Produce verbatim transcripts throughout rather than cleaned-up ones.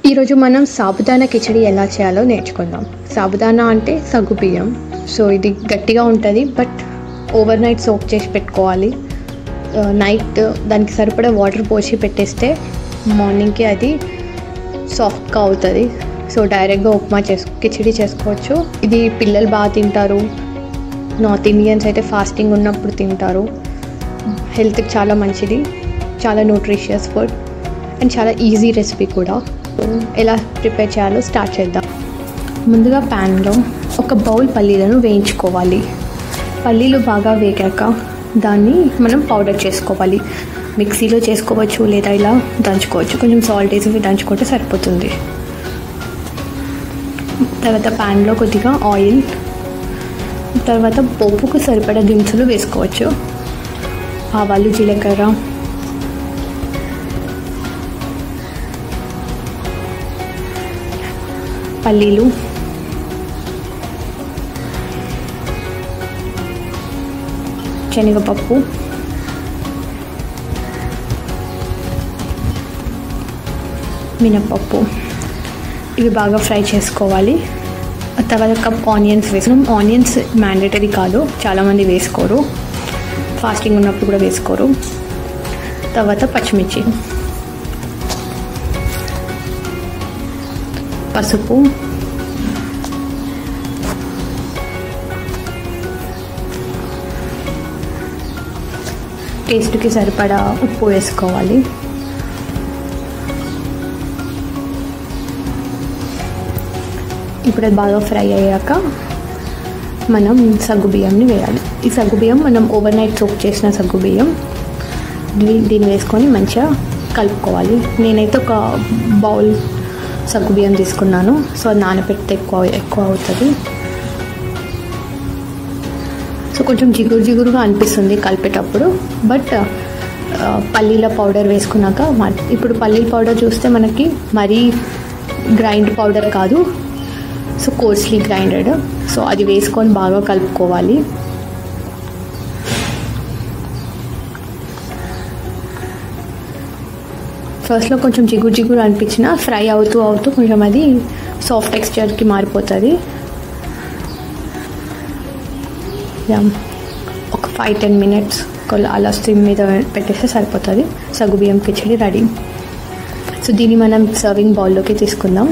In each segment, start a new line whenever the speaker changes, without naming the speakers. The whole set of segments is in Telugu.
ఈరోజు మనం సాబుదానా కిచడి ఎలా చేయాలో నేర్చుకుందాం. సాబుదానా అంటే సగ్గుబియ్యం. సో ఇది గట్టిగా ఉంటుంది, బట్ ఓవర్ నైట్ సోక్ చేసి పెట్టుకోవాలి. నైట్ దానికి సరిపడా వాటర్ పోసి పెట్టేస్తే మార్నింగ్కి అది సాఫ్ట్గా అవుతుంది. సో డైరెక్ట్గా ఉప్మా చేసు కిచడి చేసుకోవచ్చు. ఇది పిల్లలు బాగా తింటారు. నార్త్ ఇండియన్స్ అయితే ఫాస్టింగ్ ఉన్నప్పుడు తింటారు. హెల్త్కి చాలా మంచిది, చాలా న్యూట్రిషియస్ ఫుడ్ అండ్ చాలా ఈజీ రెసిపీ కూడా. ఎలా ప్రిపేర్ చేయాలో స్టార్ట్ చేద్దాం. ముందుగా ప్యాన్లో ఒక బౌల్ పల్లీలను వేయించుకోవాలి. పల్లీలు బాగా వేగాక దాన్ని మనం పౌడర్ చేసుకోవాలి. మిక్సీలో చేసుకోవచ్చు లేదా ఇలా దంచుకోవచ్చు. కొంచెం సాల్ట్ వేసి దంచుకుంటే సరిపోతుంది. తర్వాత ప్యాన్లో కొద్దిగా ఆయిల్, తర్వాత పోపుకు సరిపడా దినుసులు వేసుకోవచ్చు. ఆవాలు, జీలకర్ర, పల్లీలు, శనగపప్పు, మినపప్పు ఇవి బాగా ఫ్రై చేసుకోవాలి. తర్వాత కప్ ఆనియన్స్ వేసుకున్నాం. ఆనియన్స్ మ్యాండేటరీ కాదు, చాలామంది వేసుకోరు, ఫాస్టింగ్ ఉన్నప్పుడు కూడా వేసుకోరు. తర్వాత పచ్చిమిర్చి, పసుపు, టేస్ట్కి సరిపడా ఉప్పు వేసుకోవాలి. ఇప్పుడు అది బాగా ఫ్రై అయ్యాక మనం సగ్గుబియ్యంని వేయాలి. ఈ సగ్గుబియ్యం మనం ఓవర్ నైట్ సోక్ చేసిన సగ్గుబియ్యం దీన్ని వేసుకొని మంచిగా కలుపుకోవాలి. నేనైతే ఒక బౌల్ సగ్గుబియ్యం తీసుకున్నాను. సో అది నానబెడితే ఎక్కువ ఎక్కువ అవుతుంది. సో కొంచెం జిగురు జిగురుగా అనిపిస్తుంది కలిపేటప్పుడు, బట్ పల్లీల పౌడర్ వేసుకున్నాక ఇప్పుడు పల్లీల పౌడర్ చూస్తే మనకి మరీ గ్రైండ్ పౌడర్ కాదు, సో కోర్స్లీ గ్రైండెడ్. సో అది వేసుకొని బాగా కలుపుకోవాలి. ఫస్ట్లో కొంచెం జిగురు జిగురు అనిపించిన ఫ్రై అవుతూ అవుతూ కొంచెం అది సాఫ్ట్ టెక్స్చర్కి మారిపోతుంది. ఒక ఫైవ్ టెన్ మినిట్స్ అలా స్టిమ్ మీద పెట్టేస్తే సరిపోతుంది. సగ్గుబియ్యం కిచడి రెడీ. సో దీన్ని మనం సర్వింగ్ బౌల్లోకి తీసుకుందాం.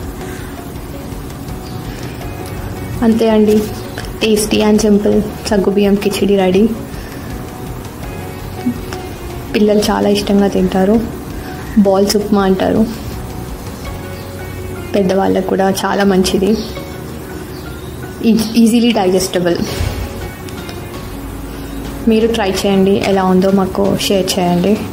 అంతే అండి, టేస్టీ అండ్ సింపుల్ సగ్గుబియ్యం కిచడి రెడీ. పిల్లలు చాలా ఇష్టంగా తింటారు. బాల్స్ ఉప్మా అంటారు. పెద్దవాళ్ళకు కూడా చాలా మంచిది, ఈజీలీ డైజెస్టబుల్. మీరు ట్రై చేయండి, ఎలా ఉందో మాకు షేర్ చేయండి.